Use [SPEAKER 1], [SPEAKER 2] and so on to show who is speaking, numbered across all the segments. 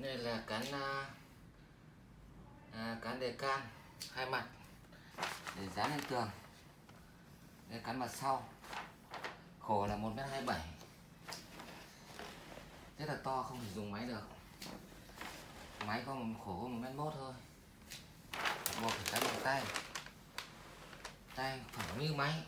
[SPEAKER 1] Đây là cán đề can hai mặt để dán lên tường. Đây cán mặt sau, khổ là 1,27 m, rất là to, không thể dùng máy được. Máy có khổ có 1,1 m thôi, buộc phải cán bằng tay, tay phẳng như máy.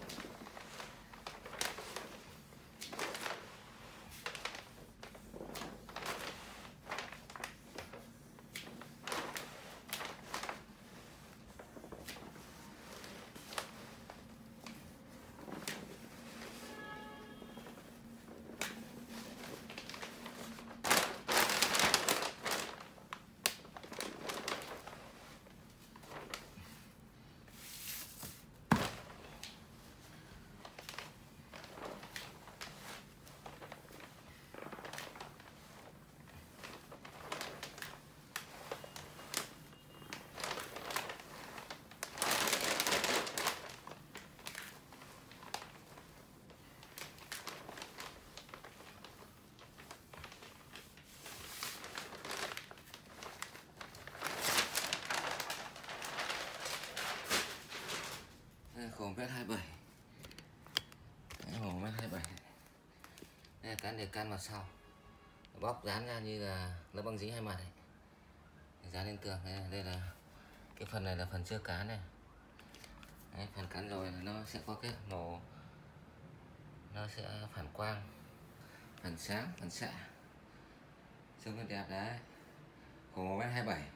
[SPEAKER 1] Khổ 1,27 m, khổ 1,27 m. Đây là cán đề can mặt sau, bóc dán ra như là lớp băng dính hai mặt này, dán lên tường. Đây là cái phần này là phần chưa cán này. Đấy, phần cán rồi nó sẽ có cái màu, nó sẽ phản quang, phần sáng, phần xạ, trông nó đẹp đấy. Khổ 1,27 m.